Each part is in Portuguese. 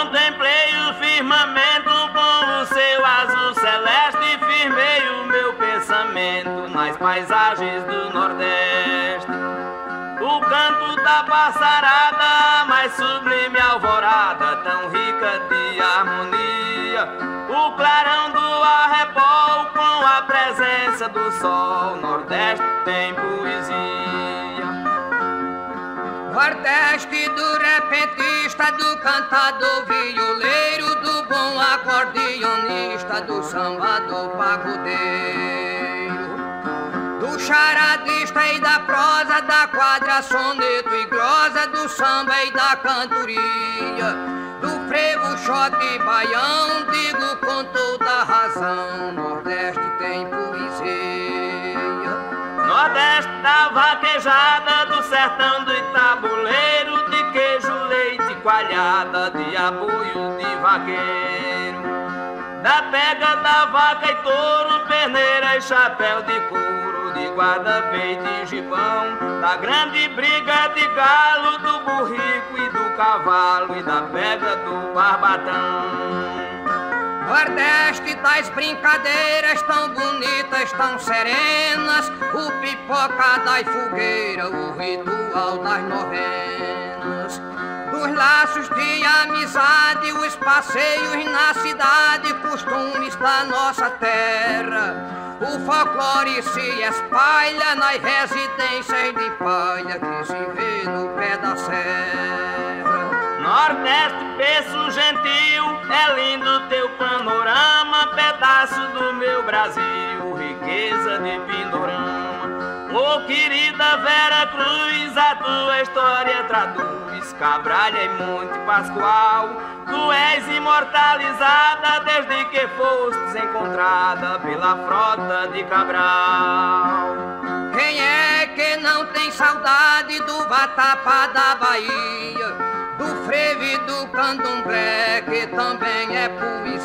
Contemplei o firmamento com o seu azul celeste e firmei o meu pensamento nas paisagens do Nordeste. O canto da passarada, mais sublime alvorada, tão rica de harmonia. O clarão do arrebol com a presença do sol. Nordeste tem poesia. Nordeste do repentista, do cantador violeiro, do bom acordeonista, do samba do pagodeiro, do charadista e da prosa, da quadra, soneto e glosa, do samba e da cantoria, do frevo, xote e baião, digo com toda razão, Nordeste tem poesia. Nordeste da vaquejada, do sertão do Itabuleiro, de queijo, leite, coalhada, de apoio de vaqueiro, da pega da vaca e touro, perneira e chapéu de couro, de guarda-peito e gibão, da grande briga de galo, do burrico e do cavalo, e da pega do barbatão. Nordeste das brincadeiras tão bonitas, tão serenas, o pipoca das fogueiras, o ritual das novenas, dos laços de amizade, os passeios na cidade, costumes da nossa terra. O folclore se espalha nas residências de palha que se vê no pé da serra. Nordeste, berço gentil, é lindo teu panorama, pedaço do meu Brasil, riqueza de Pindorama. Oh, querida Vera Cruz, a tua história traduz, Cabralha e Monte Pascoal. Tu és imortalizada desde que fostes encontrada pela frota de Cabral. Quem é que não tem saudade do vatapá da Bahia, do frevo e do candomblé, que também é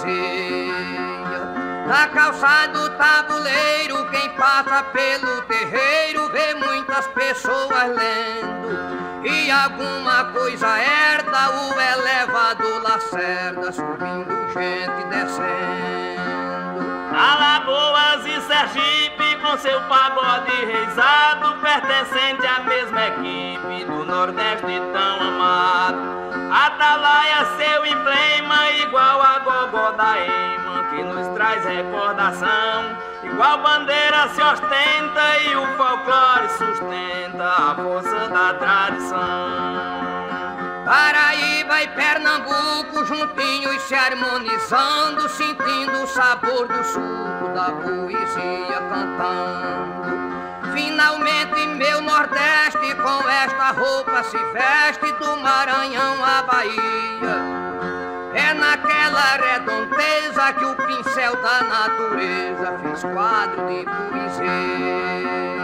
poesia, da calçada do tabuleiro, quem passa pelo terreiro vê muitas pessoas lendo, e alguma coisa herda, o elevador Lacerda, subindo gente descendo. Alagoas e Sergipe com seu pagode reizado, pertencente à mesma equipe do Nordeste tão amado. Atalaia, seu emblema, igual a gogó da Ema, que nos traz recordação. Igual bandeira se ostenta e o folclore sustenta a força da tradição. Paraíba e Pernambuco juntinhos se harmonizando, sentindo o sabor do suco da poesia cantando. Finalmente meu Nordeste com esta roupa se veste, do Maranhão à Bahia. É naquela redondeza que o pincel da natureza fez quadro de poesia.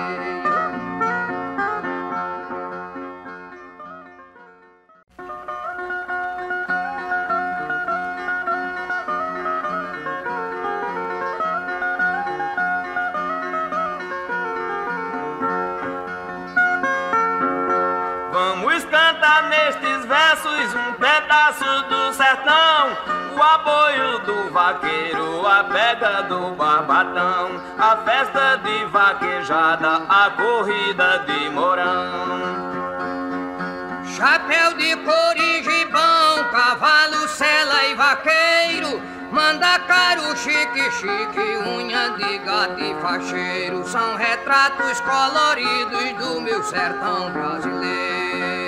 Vamos cantar nestes versos um pedaço do sertão, o aboio do vaqueiro, a pega do barbatão, a festa de vaquejada, a corrida de Mourão. Chapéu de couro e gibão, cavalo, sela e vaqueiro, manda caro, chique, chique, unha de gato e facheiro, são retratos coloridos do meu sertão brasileiro.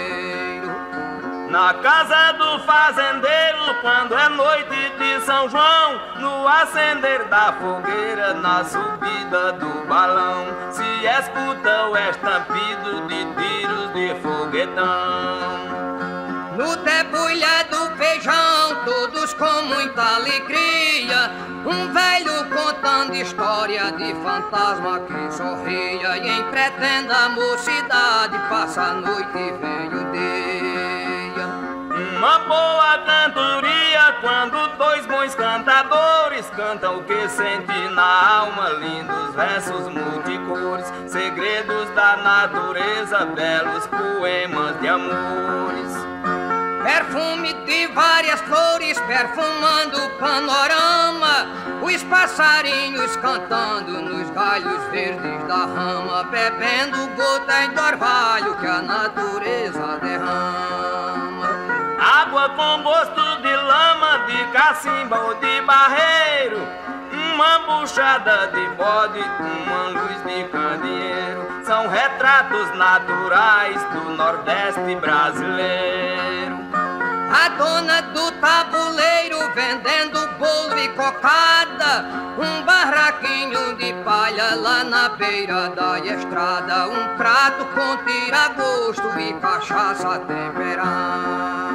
Na casa do fazendeiro, quando é noite de São João, no acender da fogueira, na subida do balão, se escuta o estampido de tiros de foguetão. No debulha do feijão, todos com muita alegria, um velho contando história de fantasma que sorria, e em pretenda mocidade passa a noite e vem o dia. Uma boa cantoria quando dois bons cantadores cantam o que sente na alma, lindos versos multicores, segredos da natureza, belos poemas de amores. perfume de várias flores perfumando o panorama, os passarinhos cantando nos galhos verdes da rama, bebendo gotas de orvalho que a natureza derrama. Água com gosto de lama, de cacimba ou de barreiro, uma buchada de bode, uma luz de candeeiro, são retratos naturais do Nordeste brasileiro. A dona do tabuleiro vendendo bolo e cocada, um barraquinho de palha lá na beira da estrada, um prato com tira-gosto e cachaça temperada.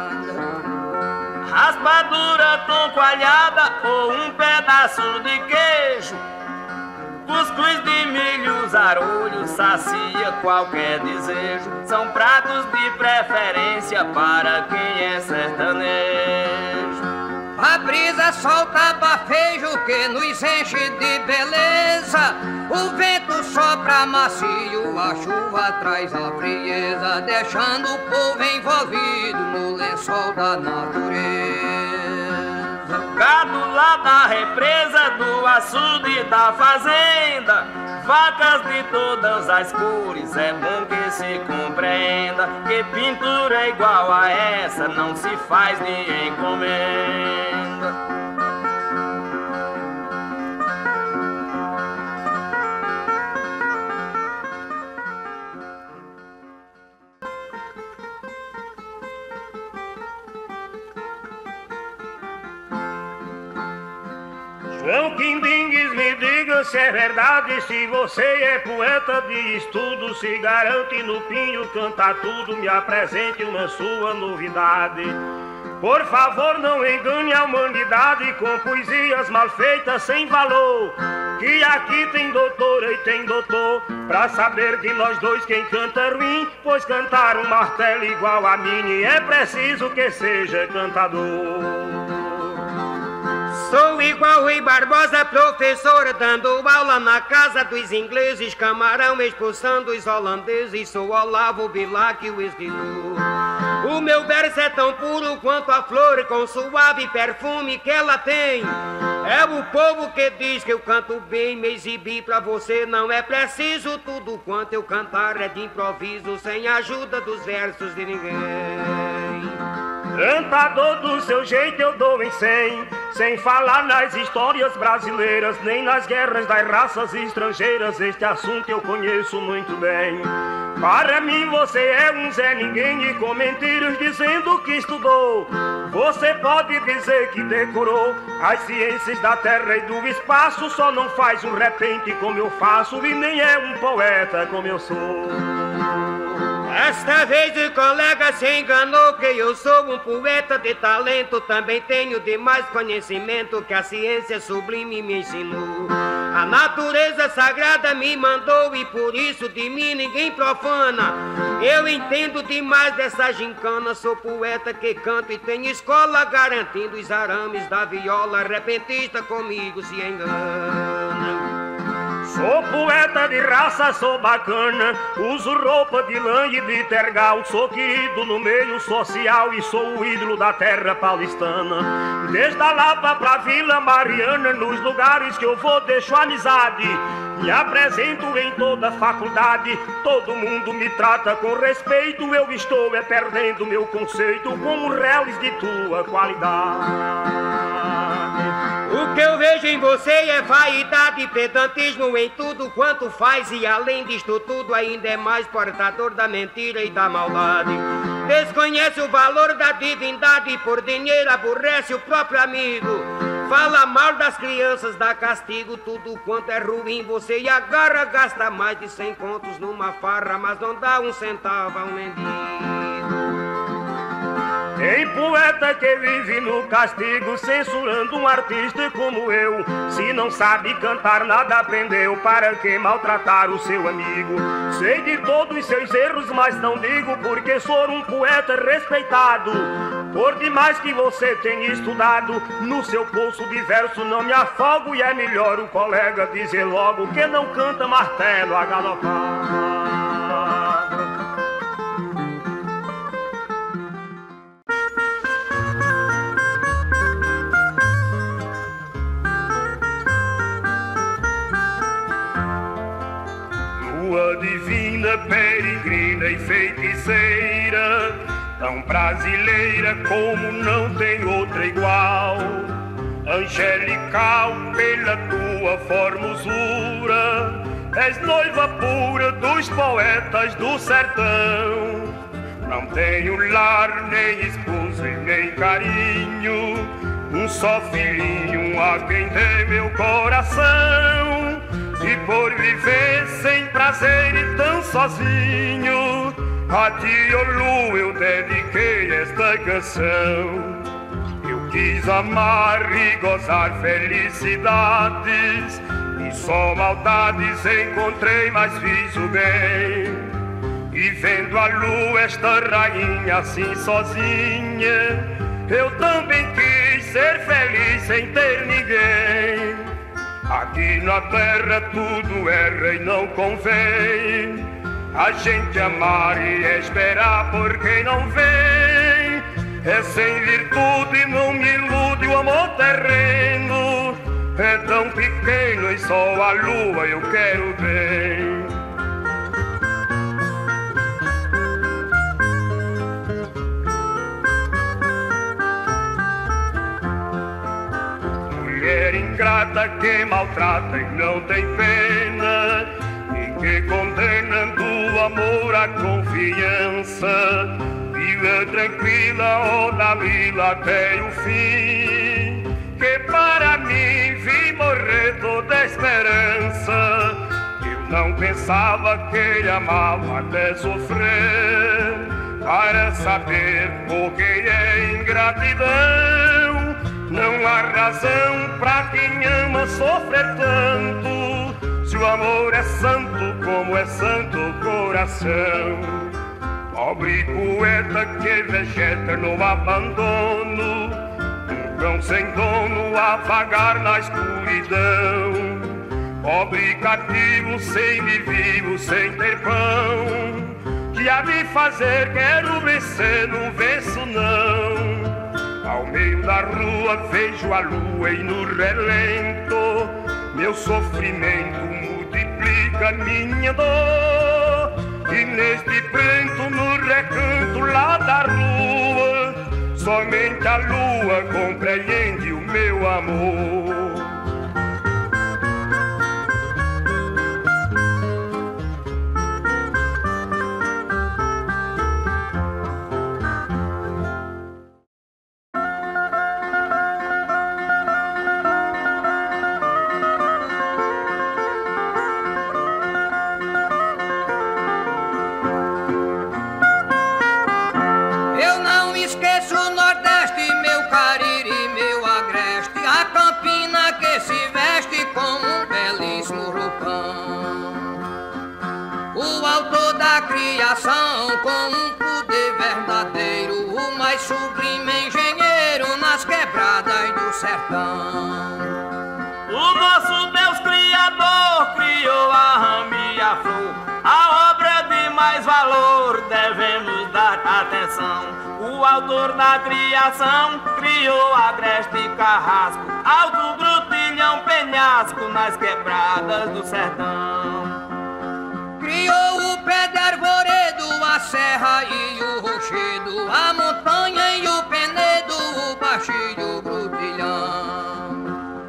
Raspadura com coalhada ou um pedaço de queijo, cuscuz de milho, zarolho, sacia qualquer desejo, são pratos de preferência para quem é sertanejo. A brisa solta bafejo que nos enche de beleza, o vento sopra macio, a chuva traz a frieza, deixando o povo envolvido no lençol da natureza. Gado lá da represa, do açude e da fazenda, vacas de todas as cores, é bom que se compreenda que pintura igual a essa não se faz nem encomenda. João Quindingues, me diga se é verdade, se você é poeta de estudo, se garante no pinho, canta tudo, me apresente uma sua novidade. Por favor, não engane a humanidade com poesias mal feitas sem valor, que aqui tem doutora e tem doutor, pra saber de nós dois quem canta ruim, pois cantar um martelo igual a mim é preciso que seja cantador. Sou igual Rui Barbosa, professor, dando aula na casa dos ingleses, Camarão expulsando os holandeses, sou Olavo Bilac, o escritor. O meu verso é tão puro quanto a flor, com suave perfume que ela tem. É o povo que diz que eu canto bem, me exibir pra você não é preciso, tudo quanto eu cantar é de improviso, sem ajuda dos versos de ninguém. Cantador do seu jeito eu dou em 100, sem falar nas histórias brasileiras, nem nas guerras das raças estrangeiras, este assunto eu conheço muito bem. Para mim você é um Zé Ninguém e com mentiras dizendo que estudou. Você pode dizer que decorou as ciências da terra e do espaço, só não faz um repente como eu faço e nem é um poeta como eu sou. Esta vez o colega se enganou que eu sou um poeta de talento, também tenho demais conhecimento que a ciência sublime me ensinou. A natureza sagrada me mandou e por isso de mim ninguém profana. Eu entendo demais dessa gincana, sou poeta que canto e tenho escola garantindo os arames da viola, repentista comigo se engana. Sou poeta de raça, sou bacana, uso roupa de lã e de tergal, sou querido no meio social e sou o ídolo da terra paulistana. Desde a Lapa pra Vila Mariana, nos lugares que eu vou deixo amizade, me apresento em toda a faculdade, todo mundo me trata com respeito, eu estou perdendo meu conceito como réus de tua qualidade. O que eu vejo em você é vaidade e pedantismo em tudo quanto faz, e além disto tudo ainda é mais portador da mentira e da maldade. Desconhece o valor da divindade e por dinheiro aborrece o próprio amigo. Fala mal das crianças, dá castigo, tudo quanto é ruim você e agarra, gasta mais de 100 contos numa farra, mas não dá um centavo a um mendigo. Tem poeta que vive no castigo, censurando um artista como eu. Se não sabe cantar, nada aprendeu, para que maltratar o seu amigo? Sei de todos os seus erros, mas não digo porque sou um poeta respeitado. Por demais que você tenha estudado, no seu pulso de verso não me afogo, e é melhor o colega dizer logo que não canta martelo a galopar. linda, peregrina e feiticeira, tão brasileira como não tem outra igual. Angelical pela tua formosura, és noiva pura dos poetas do sertão. Não tenho lar, nem esposa e nem carinho, um só filhinho a quem dê meu coração. E por viver sem prazer e tão sozinho, a ti, ó lua, eu dediquei esta canção. Eu quis amar e gozar felicidades, e só maldades encontrei, mas fiz o bem. E vendo a lua, esta rainha assim sozinha, eu também quis ser feliz sem ter ninguém. Aqui na terra tudo erra e não convém a gente amar e esperar por quem não vem. É sem virtude, não me ilude o amor terreno, é tão pequeno e só a lua eu quero ver. Mulher ingrata que maltrata e não tem pena, e que condena do amor a confiança. Viva tranquila, ó na vila até o fim, que para mim vi morrer toda esperança. Eu não pensava que amava até sofrer, para saber por que é ingratidão. Não há razão pra quem ama sofrer tanto, se o amor é santo como é santo o coração. Pobre poeta que vegeta no abandono, um cão sem dono a vagar na escuridão. Pobre cativo sem vivo, sem ter pão, que há de fazer quero vencer, não venço não. Ao meio da rua vejo a lua e no relento meu sofrimento multiplica minha dor. E neste pranto no recanto lá da rua, somente a lua compreende o meu amor. Com um poder verdadeiro, o mais sublime engenheiro nas quebradas do sertão. O nosso Deus Criador criou a rama e a flor, a obra de mais valor devemos dar atenção. O autor da criação criou agreste e carrasco, alto grutilhão, penhasco nas quebradas do sertão. Criou o pé de arvoredo, a serra e o rochedo, a montanha e o penedo, o baixio, o grutilhão.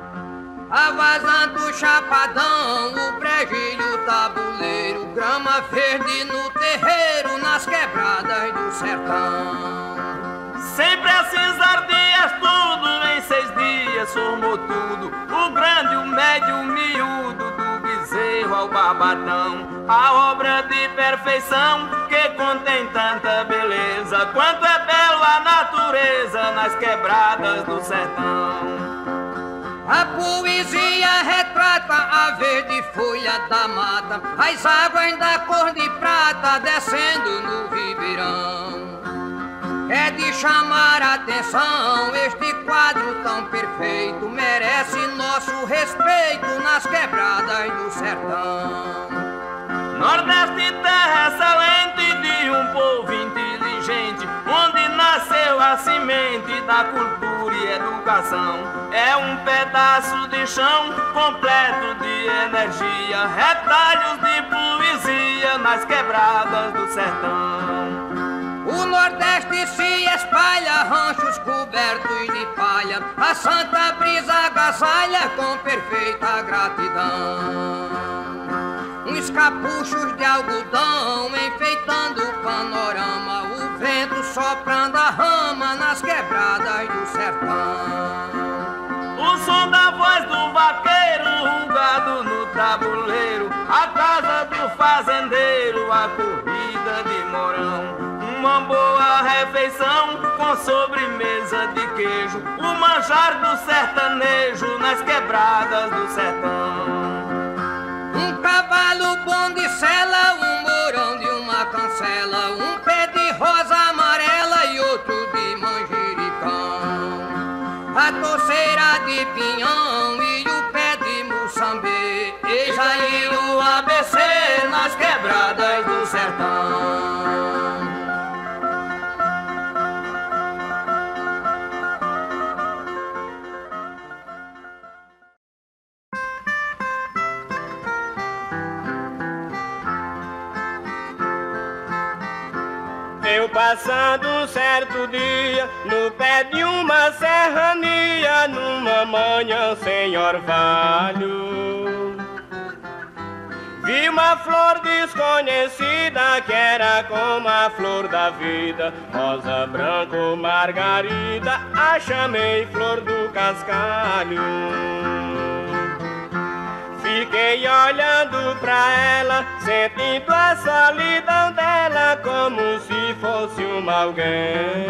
A vazante, o chapadão, o brejo, o tabuleiro, grama verde no terreiro, nas quebradas do sertão. Sem precisar de estudo, em 6 dias formou tudo, o grande, o médio, o miúdo, do bezerro ao barbadão. A obra de perfeição que contém tanta beleza, quanto é belo a natureza nas quebradas do sertão. A poesia retrata a verde folha da mata, as águas da cor de prata descendo no ribeirão. É de chamar a atenção, este quadro tão perfeito merece nosso respeito nas quebradas do sertão. Nordeste, terra excelente de um povo inteligente, onde nasceu a semente da cultura e educação. educação. É um pedaço de chão completo de energia, retalhos de poesia nas quebradas do sertão. O Nordeste se espalha, ranchos cobertos de palha, a santa brisa agasalha com perfeita gratidão. Uns capuchos de algodão enfeitando o panorama, o vento soprando a rama nas quebradas do sertão. O som da voz do vaqueiro rugado no tabuleiro, a casa do fazendeiro, a corrida de morão. Uma boa refeição com sobremesa de queijo, o manjar do sertanejo nas quebradas do sertão. Um cavalo bom de sela, um mourão de uma cancela, um pé de rosa amarela e outro de manjericão, a torceira de pinhão e o pé de moçambê. Eis aí o ABC nas quebradas do sertão. Eu passando um certo dia no pé de uma serrania, numa manhã sem orvalho, vi uma flor desconhecida que era como a flor da vida, rosa, branco, margarida, a chamei flor do cascalho. Fiquei olhando pra ela, sentindo a solidão dela como se fosse uma alguém.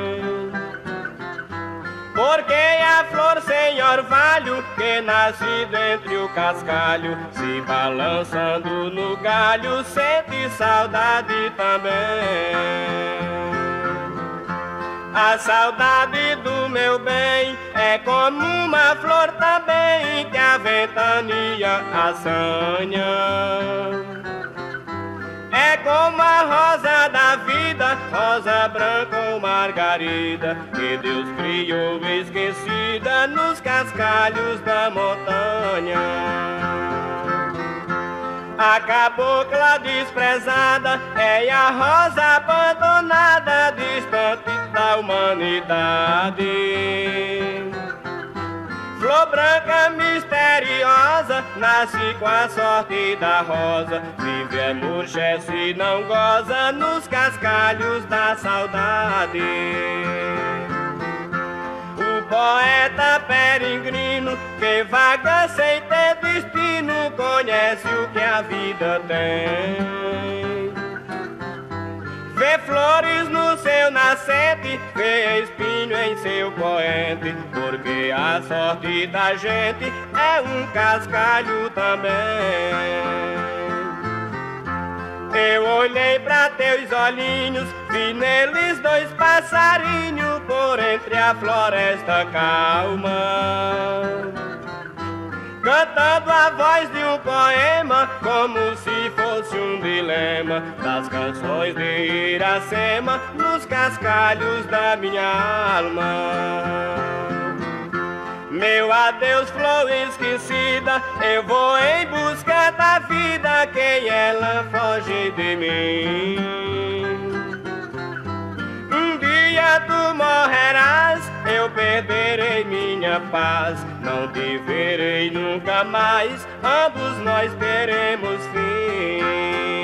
Porque a flor sem orvalho, que nasce dentre o cascalho, se balançando no galho, sente saudade também. A saudade do meu bem é como uma flor também que a ventania assanha. É como a rosa da vida, rosa branca ou margarida, que Deus criou esquecida nos cascalhos da montanha. A cabocla desprezada é a rosa abandonada, distante da humanidade. Flor branca misteriosa, nasce com a sorte da rosa, vive, emurchece e não goza nos cascalhos da saudade. O poeta peregrino que vaga sem ter destino, conhece o que a vida tem. Vê flores no seu nascente, vê espinho em seu poente, porque a sorte da gente é um cascalho também. Eu olhei pra teus olhinhos, vi neles dois passarinhos por entre a floresta calma, cantando a voz de um poema, como se fosse um dilema das canções de Iracema nos cascalhos da minha alma. Meu adeus, flor esquecida, eu vou em busca da vida, quem ela foge de mim. Um dia tu morrerás, eu perderei minha paz, não te verei nunca mais, ambos nós teremos fim.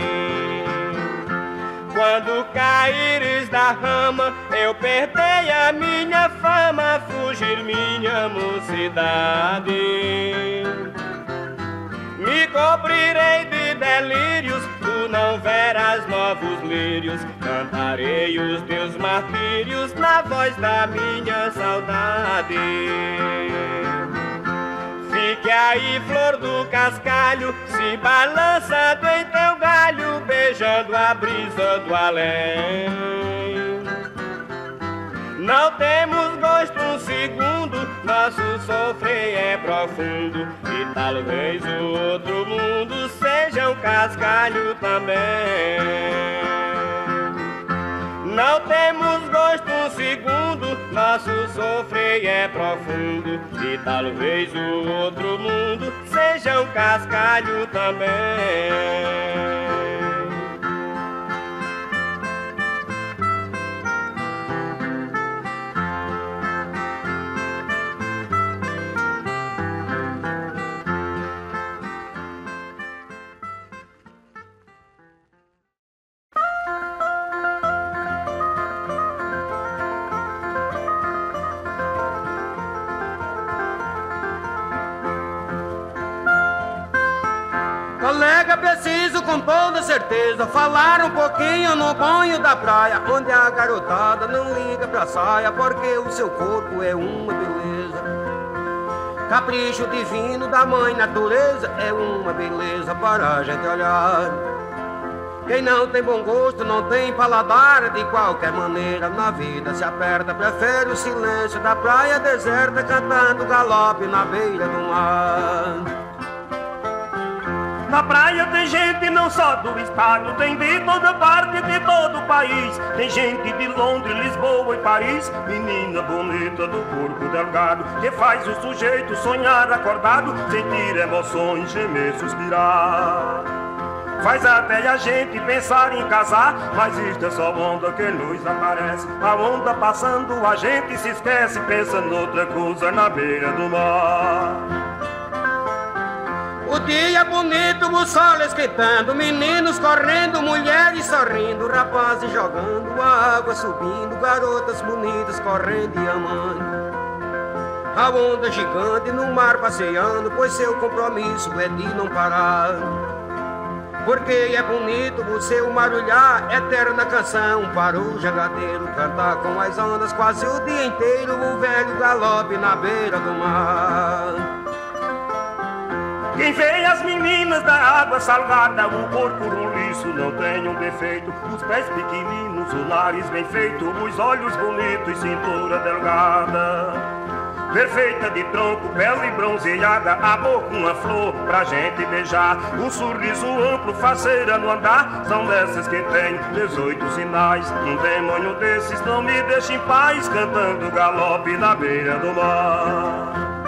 Quando caíres da rama, eu perder a minha fama, fugir minha mocidade. Me cobrirei de delírios, tu não verás novos lírios, cantarei os teus martírios na voz da minha saudade. Fique aí, flor do cascalho, se balançando em teu galho, beijando a brisa do além. Não temos gosto um segundo, nosso sofrer é profundo, e talvez o outro mundo seja um cascalho também. Não temos gosto um segundo, Nosso sofrer é profundo e talvez o outro mundo seja um cascalho também. Colega, preciso com toda certeza falar um pouquinho no banho da praia, onde a garotada não liga pra saia, porque o seu corpo é uma beleza. Capricho divino da mãe natureza, é uma beleza para a gente olhar. Quem não tem bom gosto não tem paladar, de qualquer maneira na vida se aperta, prefere o silêncio da praia deserta, cantando galope na beira do mar. Na praia tem gente não só do estado, tem de toda parte, de todo o país. Tem gente de Londres, Lisboa e Paris, menina bonita do corpo delgado, que faz o sujeito sonhar acordado, sentir emoções, gemer, suspirar. Faz até a gente pensar em casar, mas isto é só onda que nos aparece. A onda passando, a gente se esquece, pensa noutra coisa na beira do mar. O dia bonito, o sol esquentando, meninos correndo, mulheres sorrindo, rapazes jogando, a água subindo, garotas bonitas correndo e amando. A onda gigante no mar passeando, pois seu compromisso é de não parar. Porque é bonito o seu marulhar, eterna canção para o jangadeiro cantar com as ondas quase o dia inteiro, o velho galope na beira do mar. Quem vê as meninas da água salgada, o corpo roliço não tem um defeito, os pés pequeninos, o nariz bem feito, os olhos bonitos, cintura delgada, perfeita de tronco, pele bronzeada, a boca uma flor pra gente beijar, um sorriso amplo, faceira no andar, são dessas que tem 18 sinais, um demônio desses não me deixa em paz, cantando galope na beira do mar.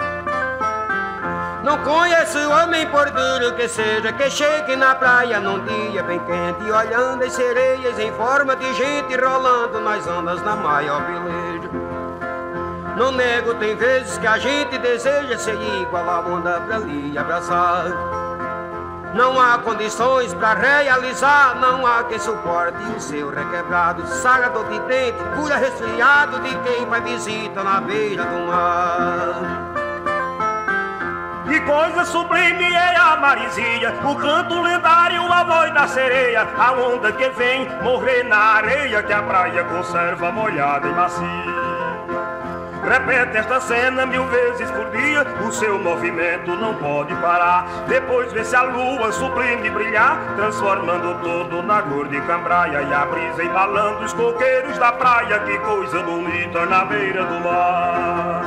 Não conheço homem por duro que seja, que chegue na praia num dia bem quente, olhando as sereias em forma de gente, rolando nas ondas na maior beleza. Não nego, tem vezes que a gente deseja ser igual à onda pra lhe abraçar. Não há condições pra realizar, não há quem suporte o seu requebrado, saga dor de dente, cura resfriado de quem vai visita na beira do mar. Que coisa sublime é a maresia, o canto lendário, a voz da sereia, a onda que vem morrer na areia, que a praia conserva molhada e macia. Repete esta cena 1000 vezes por dia, o seu movimento não pode parar. Depois vê-se a lua sublime brilhar, transformando todo na cor de cambraia, e a brisa embalando os coqueiros da praia, que coisa bonita na beira do mar.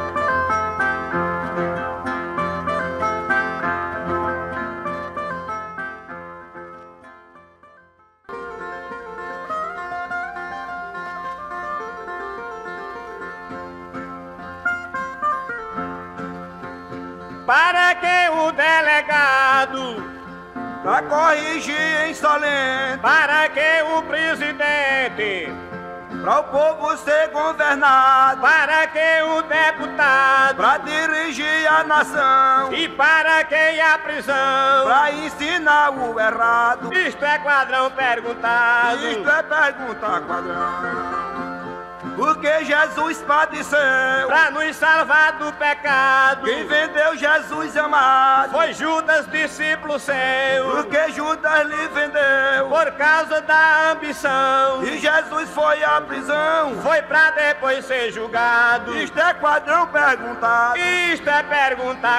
Para que o delegado, pra corrigir insolente, para que o presidente, pra o povo ser governado, para que o deputado, pra dirigir a nação, e para que a prisão, pra ensinar o errado. Isto é quadrão perguntado. Isto é pergunta quadrão. Porque Jesus padeceu pra nos salvar do pecado. Quem vendeu Jesus amado foi Judas, discípulo seu. Porque Judas lhe vendeu por causa da ambição. E Jesus foi à prisão, foi pra depois ser julgado. Isto é quadrão perguntado. Isto é pergunta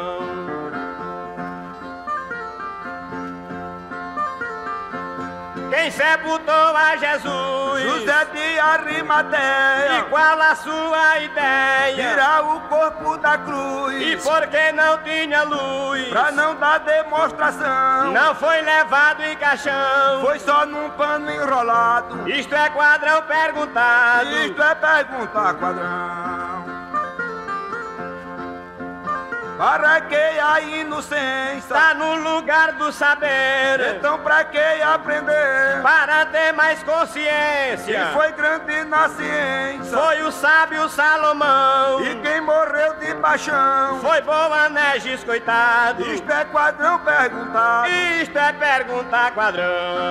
quadrão. Quem sepultou a Jesus? José de Arimateia. E qual a sua ideia? Tirar o corpo da cruz. E por que não tinha luz? Pra não dar demonstração. Não foi levado em caixão. Foi só num pano enrolado. Isto é quadrão perguntado. Isto é perguntar, quadrão. Para que a inocência? Tá no lugar do saber. Então pra que aprender? Para ter mais consciência. Quem foi grande na ciência? Foi o sábio Salomão. E quem morreu de paixão? Foi Boanerges, coitado. Isto é quadrão perguntado. Isto é perguntar, quadrão.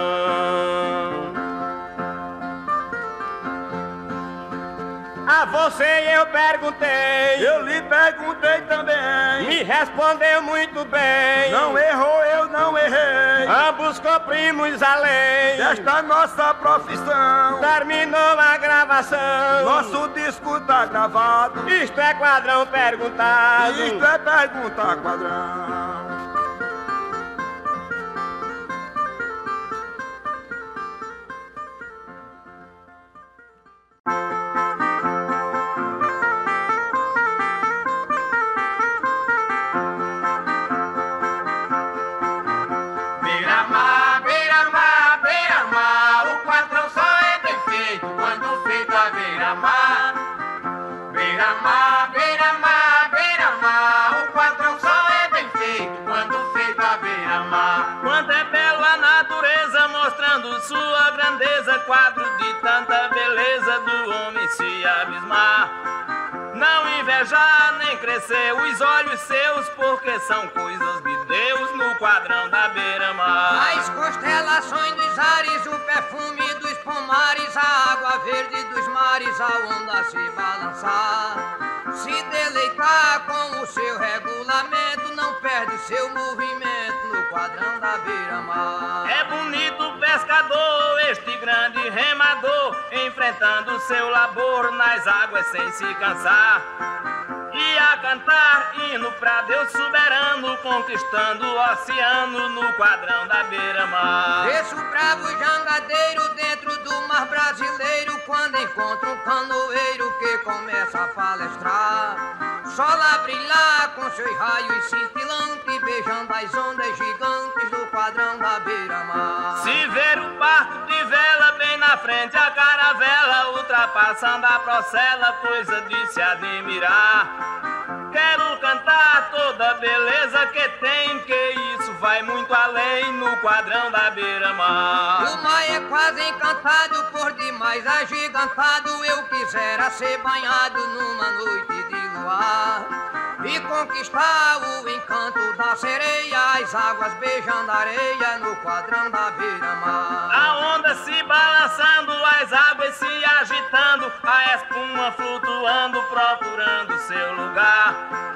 A você eu perguntei. Eu lhe perguntei também. Me respondeu muito bem. Não errou, eu não errei. Ambos cumprimos a lei. Desta nossa profissão. Terminou a gravação. Nosso disco tá gravado. Isto é quadrão perguntado. Isto é perguntar, quadrão. Sua grandeza, quadro de tanta beleza do homem se abismar. Não invejar nem crescer os olhos seus, porque são coisas de Deus no quadrão da beira-mar. As constelações dos ares, o perfume dos pomares, a água verde dos mares, a onda se balançar. Se deleitar com o seu regulamento, não perde seu movimento no quadrão da beira-mar. É bonito o pescador, este grande remador, enfrentando seu labor nas águas sem se cansar. E a cantar hino pra Deus soberano, conquistando o oceano no quadrão da beira-mar. Desço bravo jangadeiro dentro do mar brasileiro, quando encontro um canoeiro que começa a palestrar. Sol a brilhar com seus raios cintilantes, beijando as ondas gigantes do quadrão da beira-mar. Se ver o barco de vela bem na frente a caravela, ultrapassando a procela, coisa de se admirar. Quero cantar toda a beleza que tem, que isso vai muito além no quadrão da beira-mar. O mar é quase encantado, por demais agigantado, eu quisera ser banhado numa noite de luar e conquistar o encanto da sereia, as águas beijando a areia no quadrão da beira-mar. A onda se balançando, as águas se agitando, a espuma flutuando, procurando seu lugar.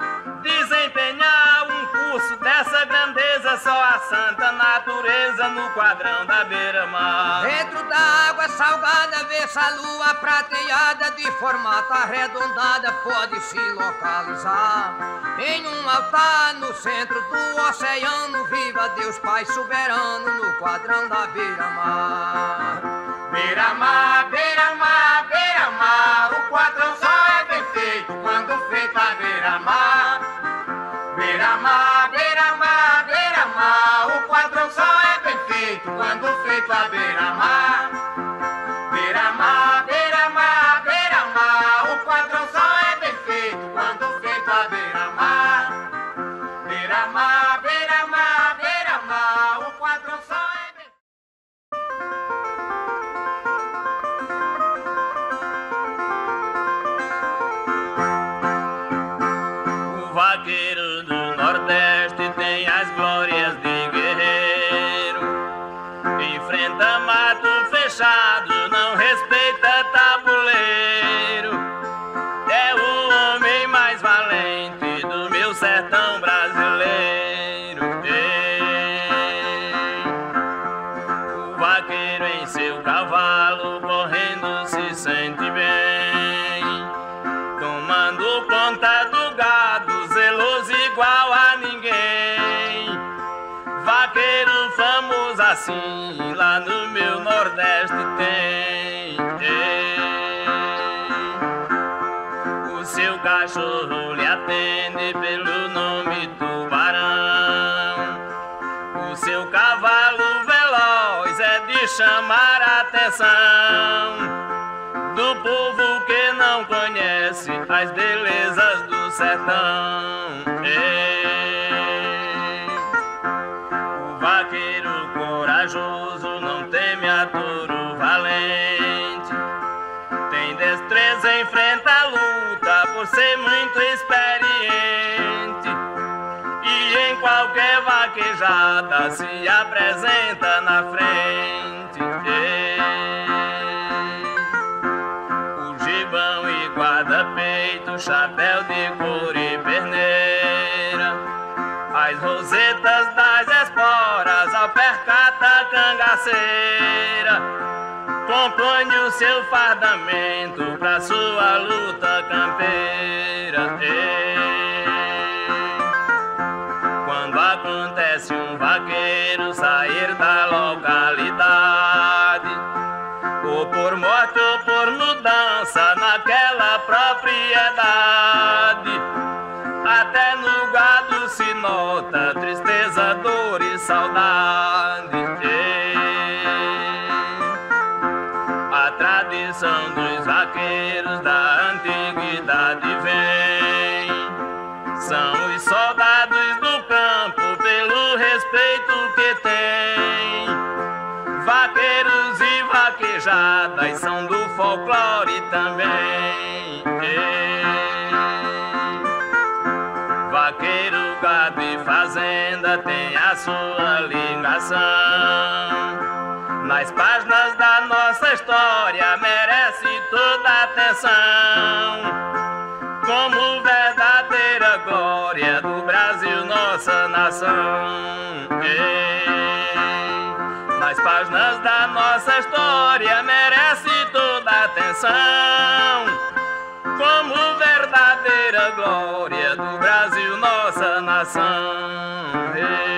Desempenhar um curso dessa grandeza, só a santa natureza no quadrão da beira-mar. Dentro da água salgada, vê-se a lua prateada, de formato arredondada, pode se localizar. Em um altar no centro do oceano, viva Deus Pai soberano no quadrão da beira-mar. Beira-mar, beira-mar, beira-mar, o quadrão só é bem feito quando feito a beira-mar. Beira-mar, beira-mar, beira-mar, o quadrão só é bem feito quando feito a beira-mar. Beira-mar, beira-mar, beira-mar, o quadrão só é bem feito quando feito a beira-mar. Beira-mar, beira-mar, beira-mar, o quadrão só é bem O vaqueiro do Nordeste tem as glórias de guerreiro. Enfrenta mato fechado, não respeita tabuleiro. É o homem mais valente do meu sertão brasileiro. O vaqueiro em seu cavalo correndo se sente bem, tomando conta do gado, zeloso igual a ninguém. Vaqueiro famoso assim, lá no meu Nordeste tem. O seu cachorro lhe atende pelo nome Tubarão. O seu cavalo veloz é de chamar a atenção do povo que não conhece as belezas do sertão. O vaqueiro corajoso não teme a touro valente, tem destreza, enfrenta a luta por ser muito experiente, e em qualquer vaquejada se apresenta na frente. O gibão e guarda-peito, chapéu de couro e perneira, as rosetas das esporas, alpercata cangaceira, compõe o seu fardamento pra sua luta campeira. Quando acontece um vaqueiro sair da localidade, ou por morte ou por mudança naquela propriedade, até no gado se nota tristeza, dor e saudade. A tradição dos vaqueiros da antiguidade vem, são os soldados do campo pelo respeito que tem. Vaqueiros e vaquejadas são do folclore também. Vaqueiro, gado e fazenda tem a sua ligação. Nas páginas da nossa história merece toda a atenção, como verdadeira glória do Brasil, nossa nação. Nas páginas da nossa história merece toda a atenção, como verdadeira glória do Brasil, nossa nação.